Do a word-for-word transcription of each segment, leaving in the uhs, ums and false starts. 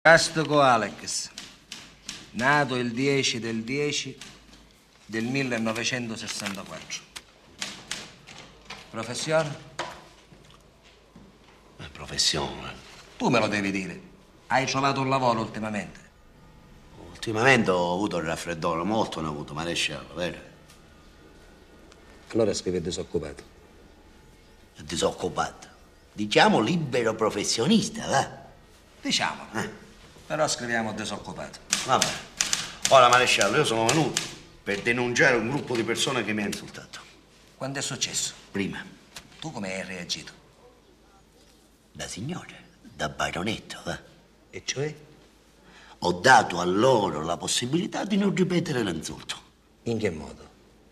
Castico Alex, nato il dieci del dieci del millenovecentosessantaquattro. Professione? Eh, professione? Tu me lo devi dire. Hai trovato un lavoro ultimamente? Ultimamente ho avuto il raffreddore, molto ne ho avuto, maresciallo, vero? Allora scrivi disoccupato. Disoccupato. Diciamo libero professionista, va? Diciamo. Eh. Però scriviamo disoccupato. Vabbè. Ora, maresciallo, io sono venuto per denunciare un gruppo di persone che mi ha insultato. Quando è successo? Prima. Tu come hai reagito? Da signore, da baronetto, va? E cioè? Ho dato a loro la possibilità di non ripetere l'insulto. In che modo?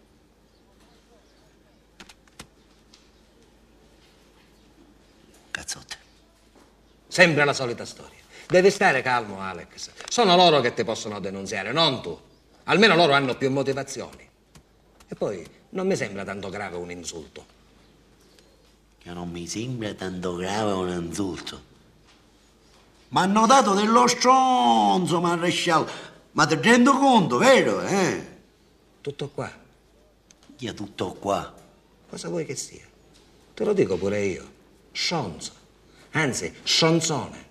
Cazzotte. Sempre la solita storia. Devi stare calmo, Alex. Sono loro che ti possono denunziare, non tu. Almeno loro hanno più motivazioni. E poi non mi sembra tanto grave un insulto. Che non mi sembra tanto grave un insulto. Ma hanno dato dello stronzo, maresciallo. Ma ti rendo conto, vero, eh? Tutto qua. Io tutto qua. Cosa vuoi che sia? Te lo dico pure io. Scionzo. Anzi, scionzone.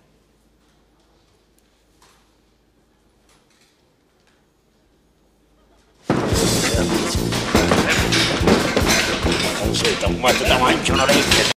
Non sei un matto da mangiare un orecchio.